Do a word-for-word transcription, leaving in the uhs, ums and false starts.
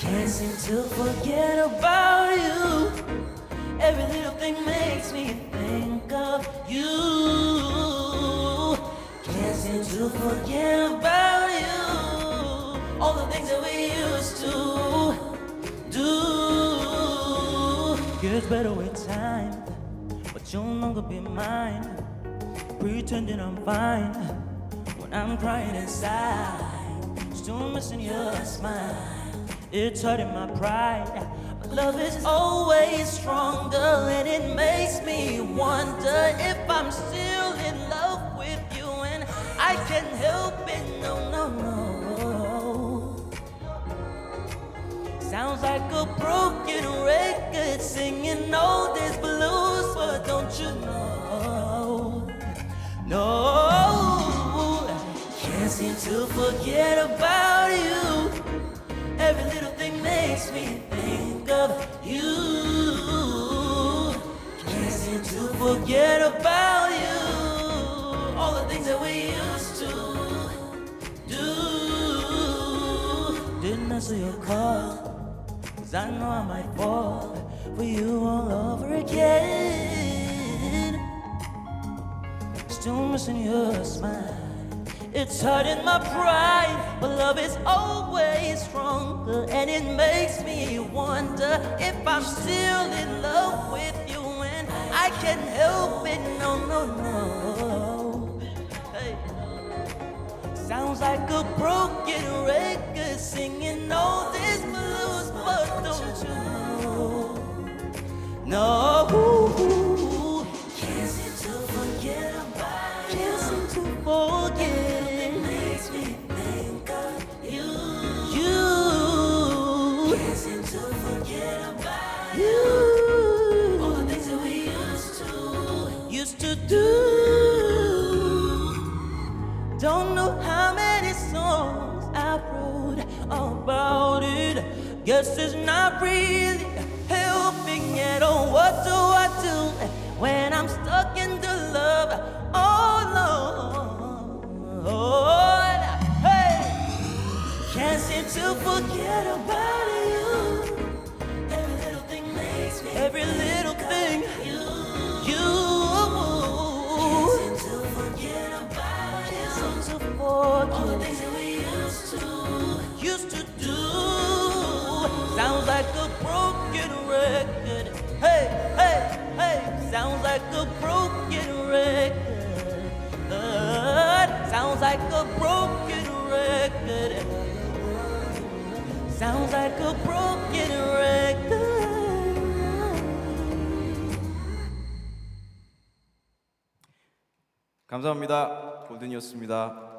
Can't seem to forget about you. Every little thing makes me think of you. Can't seem to forget about you. All the things that we used to do. Gets better with time, but you'll no longer be mine. Pretending I'm fine when I'm crying inside. Still missing your smile. It's hurting my pride, but love is always stronger, and it makes me wonder if I'm still in love with you, and I can't help it, no, no, no. Sounds like a broken record singing all this blues, but don't you know? No, can't seem to forget about you. Every little thing makes me think of you. Can't seem to forget about you. All the things that we used to do. Didn't answer your call, 'cause I know I might fall for you all over again. Still missing your smile. It's hurting my pride, but love is always stronger, and it makes me wonder if I'm still in love with you, and I can't help it, no, no, no. Hey. Sounds like a broken record singing all this blues, but don't you know? No, can't seem to forget about you. Can't seem to forget. You, all the things that we used to, used to do. Don't know how many songs I wrote about it. Guess it's not really helping at all. What do I do when I'm stuck into love? Oh Lord, hey, can't seem to forget about you. Every little thing, you, you can't seem to forget about you. Can't seem to forget all the things that we used to, used to do. Sounds like a broken record. Hey, hey, hey. Sounds like a broken record. Uh, sounds like a broken record. Sounds like a broken record. 감사합니다. 골든이었습니다.